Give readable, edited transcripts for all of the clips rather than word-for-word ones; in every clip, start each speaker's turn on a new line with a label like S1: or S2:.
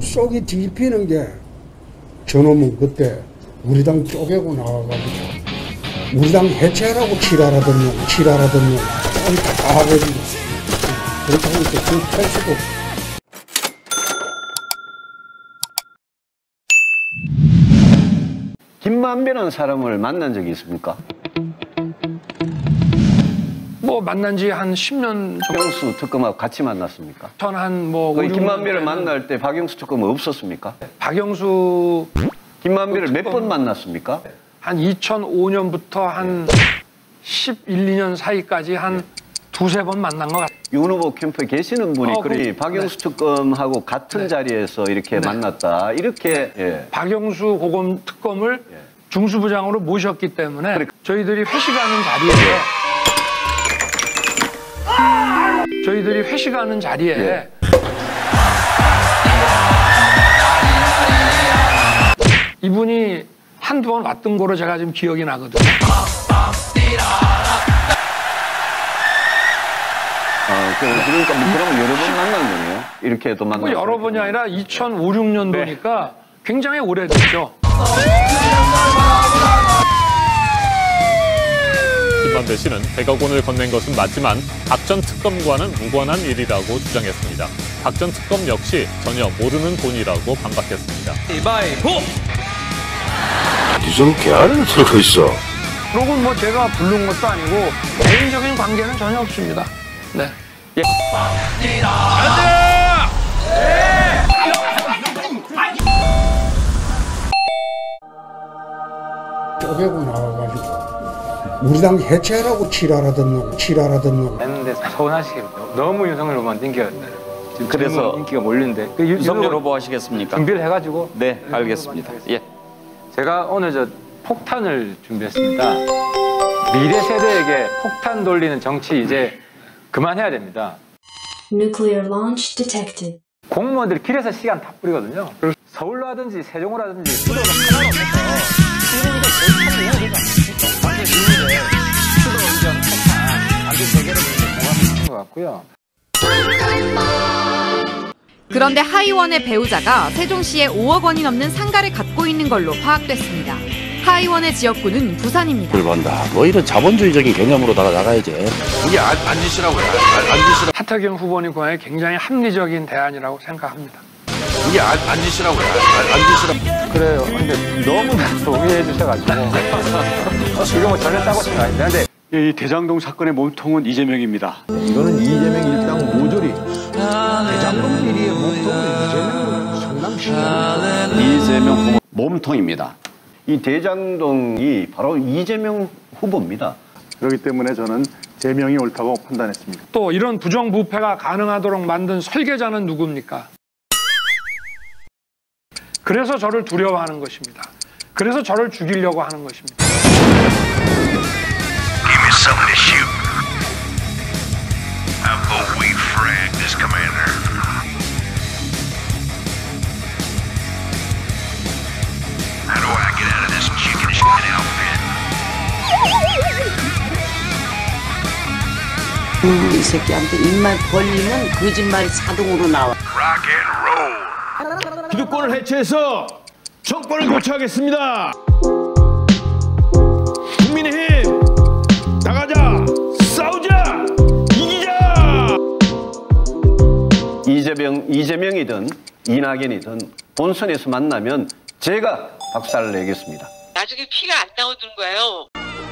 S1: 속이 뒤집히는 게 저놈은 그때 우리 당 쪼개고 나와가지고 우리 당 해체하라고 칠하라던 놈 다 하거든요. 그렇게 하니까 그 패스도
S2: 김만배라는 사람을 만난 적이 있습니까?
S3: 뭐 만난 지 한 10년 정도.
S2: 박영수 특검하고 같이 만났습니까?
S3: 전 한 뭐
S2: 거의 김만배를 만날 때 박영수 특검은 없었습니까?
S3: 박영수
S2: 김만배를 몇 번 만났습니까?
S3: 한 2005년부터 한 11, 2년 사이까지 한 두세 번 만난 것 같아요.
S2: 윤 후보 캠프에 계시는 분이 그러니 박영수 특검하고 같은 자리에서 이렇게 만났다. 이렇게
S3: 박영수 고검 특검을 중수부장으로 모셨기 때문에 저희들이 회식하는 자리에 이분이 한두 번 왔던 거로 제가 지금 기억이 나거든요.
S2: 그러니까 뭐 그러면 여러 번 만난 거네요. 이렇게 또 만나고.
S3: 여러 번이 아니라 2005, 6년도니까 굉장히 오래됐죠.
S4: 김만배 씨는 100억 원을 건넨 것은 맞지만 박 전 특검과는 무관한 일이라고 주장했습니다. 박 전 특검 역시 전혀 모르는 돈이라고 반박했습니다.
S5: 이바이보!
S6: 무슨 개아리를 털고 있어?
S3: 그러고 뭐 제가 부른 것도 아니고 개인적인 관계는 전혀 없습니다. 네.
S1: 쪼개고 나와가지고 우리 당 해체하라고 칠하라던 놈
S7: 했는데 서운하시겠죠. 너무 윤석열 후보한테 인기가
S5: 그래서
S7: 인기가 몰리는데 그
S5: 윤석열 후보 하시겠습니까?
S7: 준비를 해가지고
S5: 네, 알겠습니다. 예.
S7: 제가 오늘 저 폭탄을 준비했습니다. 미래 세대에게 폭탄 돌리는 정치 이제 그만해야 됩니다.
S8: Nuclear launch detected.
S7: 공무원들이 길에서 시간 다 뿌리거든요. 서울로 하든지 세종으로 하든지 수도가 하나도 없어서 시민들 제일 참여해야 되지 않습니까? 수도 운전 폭탄 아주 세계로 공감하는 것 같고요.
S9: 그런데 하이원의 배우자가 세종시에 5억 원이 넘는 상가를 갖고 있는 걸로 파악됐습니다. 하이원의 지역구는 부산입니다.
S6: 불반다. 뭐 이런 자본주의적인 개념으로 나가야지. 이게 앉으시라고요. 앉으시라.
S3: 하태경 후보님과의 굉장히 합리적인 대안이라고 생각합니다.
S6: 이게 앉으시라고요. 앉으시라.
S7: 그래요. 근데 너무 동의해 주셔가지고 지금 뭐 전혀 따고 싶은 거 아닌데
S10: 이 대장동 사건의 몸통은 이재명입니다.
S11: 이거는 이재명 일당 모조리 대장동 비리의 몸통은 이재명으로 상당히
S2: 이재명 후보 몸통입니다. 이 대장동이 바로 이재명 후보입니다.
S10: 그렇기 때문에 저는 재명이 옳다고 판단했습니다.
S3: 또 이런 부정부패가 가능하도록 만든 설계자는 누굽니까? 그래서 저를 두려워하는 것입니다. 그래서 저를 죽이려고 하는 것입니다.
S6: Give me something to shoot. I'll go we frag this commander. How do I get out of this chicken shit outfit?
S12: 이 새끼한테 입만 벌리면 거짓말이 자동으로 나와.
S6: Rock and roll.
S11: 기득권을 해체해서 정권을 교체하겠습니다. 국민의힘 나가자, 싸우자, 이기자.
S2: 이재명이든 이낙연이든 본선에서 만나면 제가 박살을 내겠습니다.
S13: 나중에 피가 안 나오는 거예요.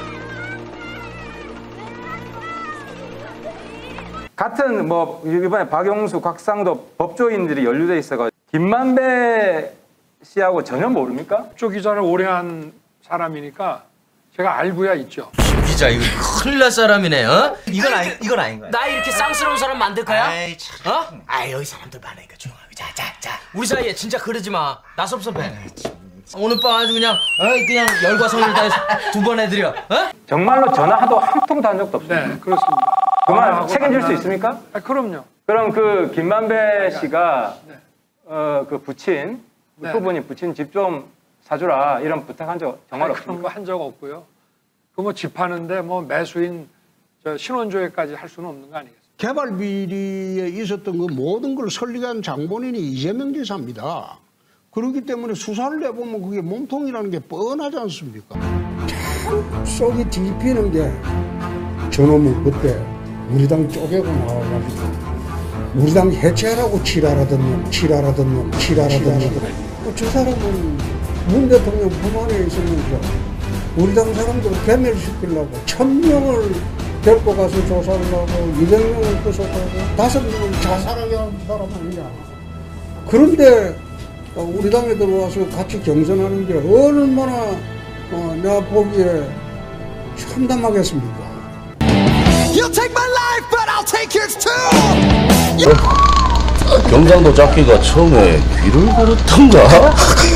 S7: 같은 뭐 이번에 박영수, 곽상도 법조인들이 연루돼 있어가 김만배 씨하고 전혀 모릅니까?
S3: 법조 기자를 오래 한 사람이니까 제가 알고야 있죠.
S5: 기자 이거 큰일 날 사람이네. 어? 이건 아닌 거야. 나 이렇게 쌍스러운 사람 만들 거야? 아이 참. 어? 아 여기 사람들 많으니까 조용하게. 자. 우리 사이에 진짜 그러지 마. 나 섭섭해. 오늘 밤 아주 그냥 열과 성을 다해서 두 번 해드려. 어?
S7: 정말로 전화도 한 통도 한 적도 없어요.
S3: 네, 그렇습니다.
S7: 그만 책임질 수 있습니까?
S3: 아, 그럼요.
S7: 그럼 그 김만배 씨가
S3: 네.
S7: 그 부친
S3: 네.
S7: 후보님 부친 집 좀 사주라 이런 부탁한 적 정말
S3: 그런
S7: 없습니까?
S3: 거 한 적 없고요. 그 뭐 집 하는데 뭐 매수인 저 신원조회까지 할 수는 없는 거 아니겠습니까?
S1: 개발 비리에 있었던 그 모든 걸 설립한 장본인이 이재명 지사입니다. 그렇기 때문에 수사를 해보면 그게 몸통이라는 게 뻔하지 않습니까? 참 속이 뒤집히는 게 저놈은 그때 우리 당 쪼개고 나와가지고 우리 당 해체하라고 칠하라던 놈. 저 사람은 문 대통령 품 안에 있으면서 우리 당 사람들 괴멸시키려고 1000명을 데리고 가서 조사를 하고 200명을 구속하고 5명을 자살하게 한 사람 아니냐. 그런데 우리 당에 들어와서 같이 경선하는 게 얼마나 내가 보기에 참담하겠습니까?
S14: You'll take my life, but I'll take yours too.
S6: 경상도 잡기가 처음에 귀를 그렇던가?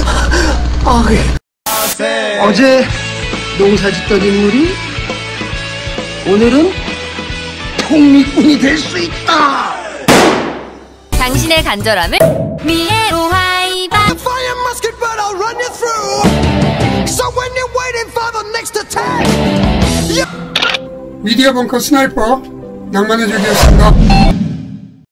S1: 어제 농사짓던 인물이 오늘은 통일꾼이 될 수 있다.
S15: 당신의 간절함을 미래로 하이바.
S14: Fire musket, but I'll run you through. So when you're waiting for the next attack.
S1: 미디어 벙커 스나이퍼 낭만의 적이었습니다.